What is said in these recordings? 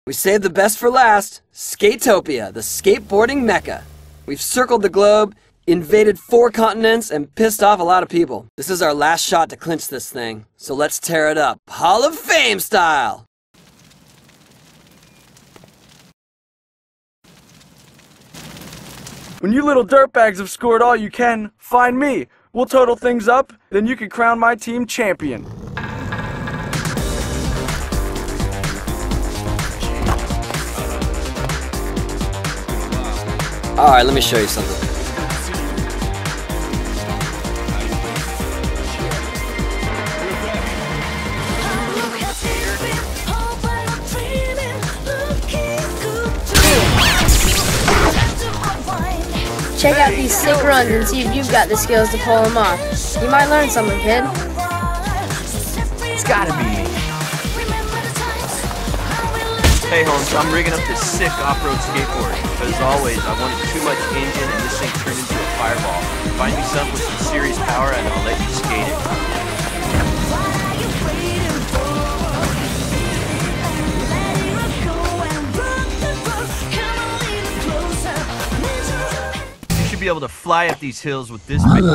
We saved the best for last. Skatopia, the skateboarding mecca. We've circled the globe, invaded 4 continents, and pissed off a lot of people. This is our last shot to clinch this thing, so let's tear it up, Hall of Fame style! When you little dirtbags have scored all you can, find me. We'll total things up, then you can crown my team champion. Alright, let me show you something. Check out these sick runs and see if you've got the skills to pull them off. You might learn something, kid. It's gotta be me. Hey Holmes, I'm rigging up this sick off-road skateboard. But as always, I wanted too much engine and this thing turned into a fireball. Find me something with some serious power and I'll let you skate it. You should be able to fly up these hills with this big...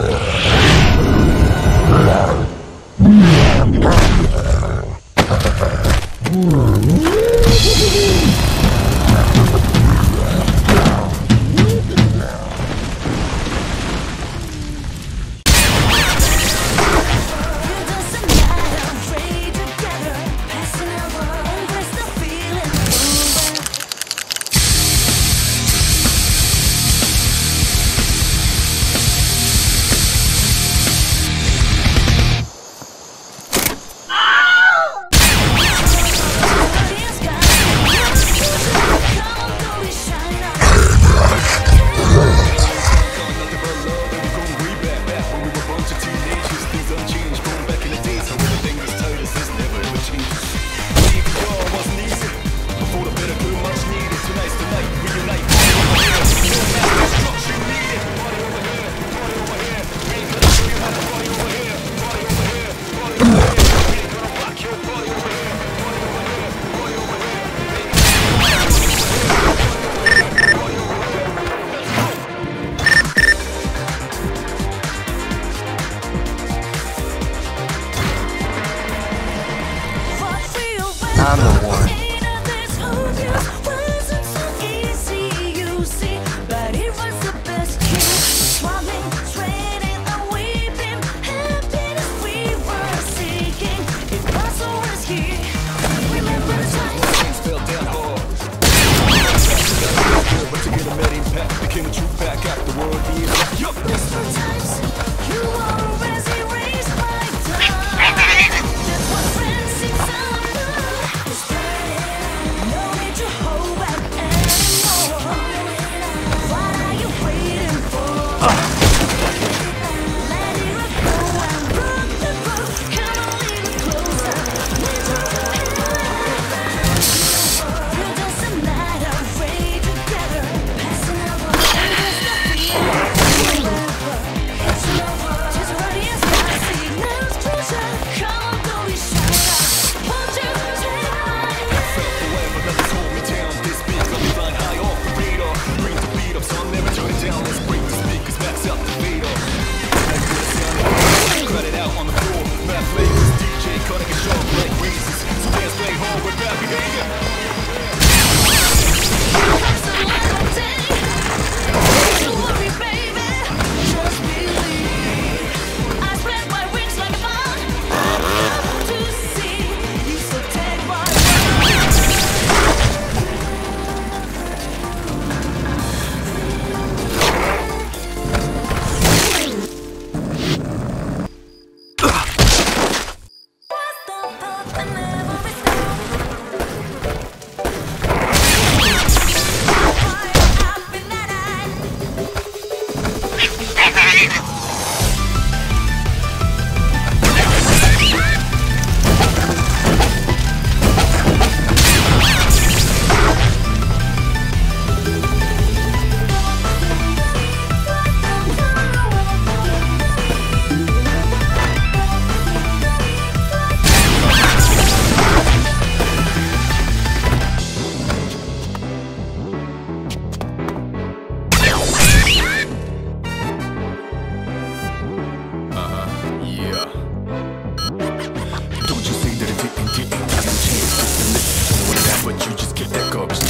but you just get that garbage.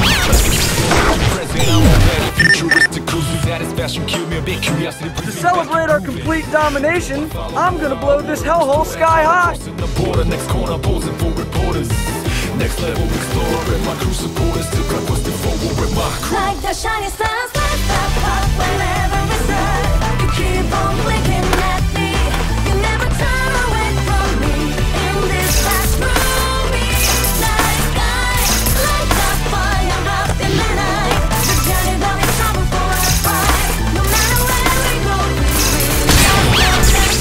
To celebrate our complete domination, I'm gonna blow this hellhole sky high. Next corner posing for reporters. Next level explorer and my crew supporters still got busted forward with my crew. Like the shiny stars light up up whenever we start. You keep on blinking at me. You never turn away from me. In this fast moving night sky, light up fire up in the night. The journey will be trouble for a fight. No matter where we go, we will shine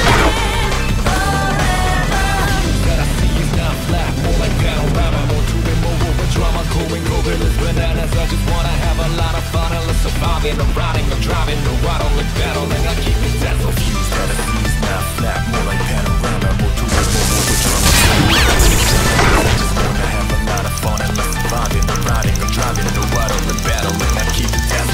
forever. That I see is not flat, more like panorama, more to it, more over drama, going over the bananas. I just wanna have a lot of fun and let's survive in the riding or driving, no I don't look battling. I keep it that confused. That I see is not flat, more like panorama, more to it, more over drama. I just wanna have a lot of fun and let's survive in the riding or driving, no I don't look battling. I keep it that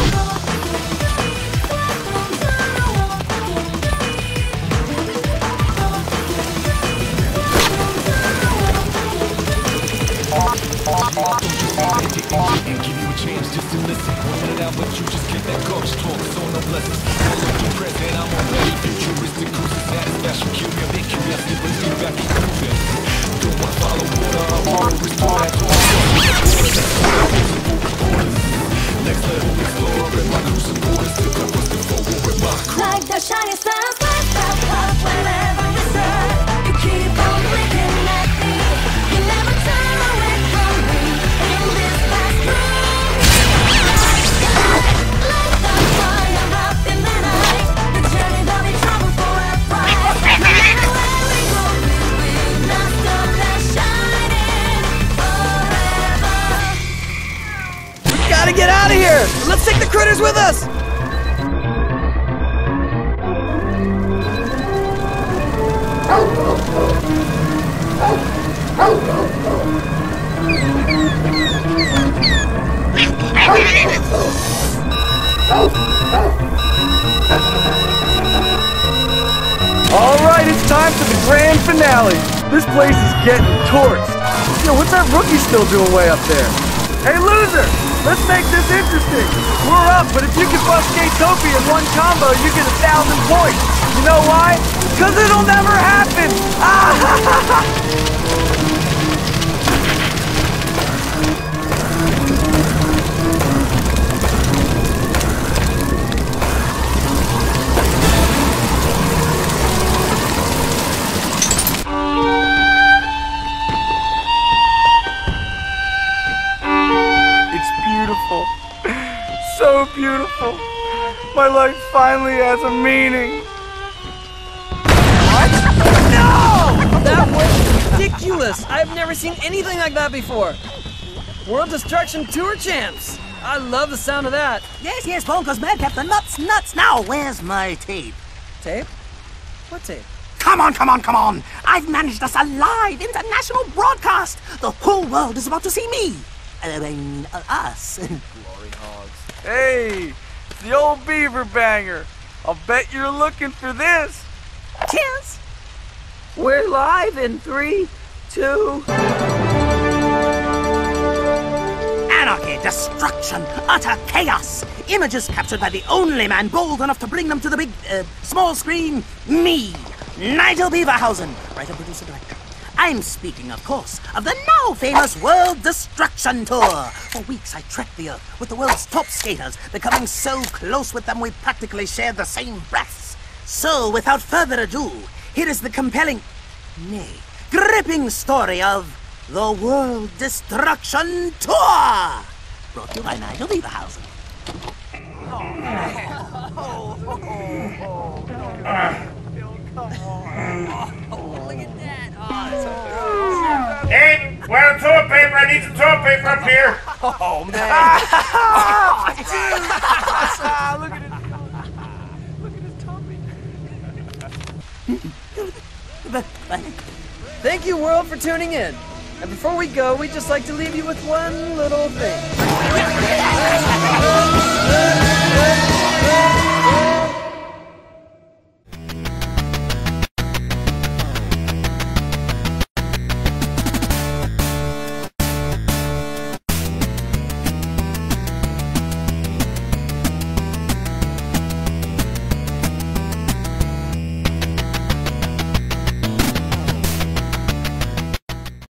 and give you a chance just to listen. Point it out, but you just get that garbage talk, so no blessings. I'm present, I'm already futuristic, cruising satisfaction, kill me a bit curiosity, but it's back to moving. Don't wanna follow water, I wanna restore that to next level explorer and my crew supporters still got busted forward with my crew. Like the shiny stars light up up whenever we start. You keep on blinking at me. You never turn away from me. In this fast moving night sky, light the fire up in the night. The journey will be trouble for a fight. No matter where we go, we will not stop that shining forever. We gotta get out of here! Let's take the critters with us! Alright, it's time for the grand finale. This place is getting torched. Yo, what's that rookie still doing way up there? Hey, loser! Let's make this interesting. We're up, but if you can bust Skatopia in one combo, you get 1,000 points. You know why? Because it'll never happen! It's beautiful. So beautiful. My life finally has a meaning. What? No! That was ridiculous! I've never seen anything like that before. World Destruction Tour champs! I love the sound of that. Yes, Bonkers man, Captain Nuts. Now, where's my tape? Tape? What tape? Come on. I've managed us a live international broadcast. The whole world is about to see me. Us. Hey, it's the old beaver banger. I'll bet you're looking for this. Cheers. We're live in 3, 2... Anarchy, destruction, utter chaos. Images captured by the only man bold enough to bring them to the big, small screen. Me, Nigel Beaverhausen, writer, producer, director. I'm speaking, of course, of the now famous World Destruction Tour. For weeks I trekked the earth with the world's top skaters, becoming so close with them we practically shared the same breaths. So, without further ado, here is the compelling, nay, gripping story of the World Destruction Tour! Brought to you by Nigel Beaverhausen. Hey, where's the toilet paper? I need some toilet paper up here. Oh, man. Look at it. Thank you, world, for tuning in. And before we go, we'd just like to leave you with one little thing.